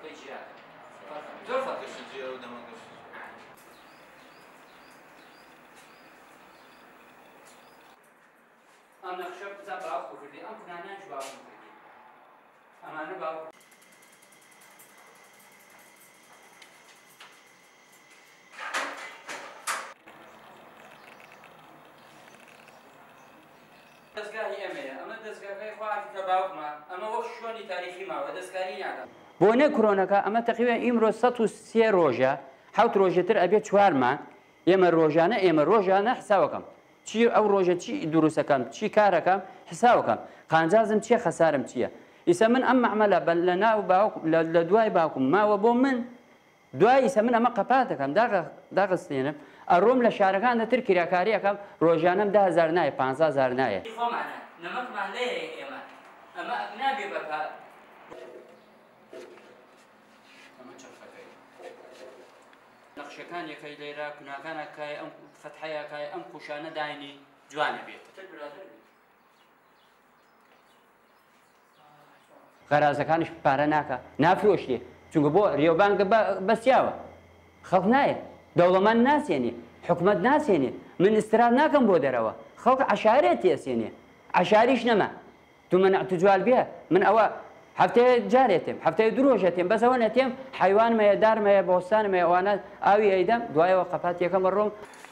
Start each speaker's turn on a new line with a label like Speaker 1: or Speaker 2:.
Speaker 1: أنا خشبت زبا أخو كردي أم كنا نانش باكم كردي أما أنا باكم دەستگاهی ئەمەیە ئەمە دەستگاکەی خواردی کە باوکمە ئەمە وەک شوێنی تاریخی ماوە دەستکاری ناکەم بۆ نێ کۆرۆنەکە ئەمە تەقریبا ئیمرۆ 103 ڕۆژە حوت ڕۆژێتر ئەبێت 4 مانگ ئێمە ڕۆژانە حساوەکەم چی ئەو ڕۆژە چی دروستەکەم چی کارەکەم حساوەکەم قانجازم چییە خەسارم چییە ئیسە من ئەم مەعمەلە بە لە ناو لە دوای باوکم ماوە بۆ من دوای ئیسە من ئەمە قەپات دەکەم داغستێنم ئەڕۆم لە شارەکاندا تر کراکاریەکەم ڕۆژانەم 10,000 نایە 15,000 نایە نەمەکمان لێ ئێمە ئەمە نابێ بەکە نەخشەکان یەکەی لێرە کوناکانەکای ئەم فەتحەیەکای ئەم کوشانە داینی جوانە بێت غەرازەکانیش پارە ناکە نافرۆشتێ چونکە بۆ ڕێوبانکە بەسیاوە خەڵک نایە دەوڵەمەند ناسێنێ حکومەت ناسێنێ من ئیسراف ناکەم بۆ دەرەوە خەڵک عەشارێت تێسێنێ عەشاریش نەما تومەنع تجوال بێ من ئەوە هەفتەیە جارێتم هەفتەیە درۆژێتم بەسەوە نەتێم حیوانمەیە دارمەیە بۆستانمەیە ئەوانە ئاوی ئەیدەم دوایەوە قەپات یەکەمە ڕۆم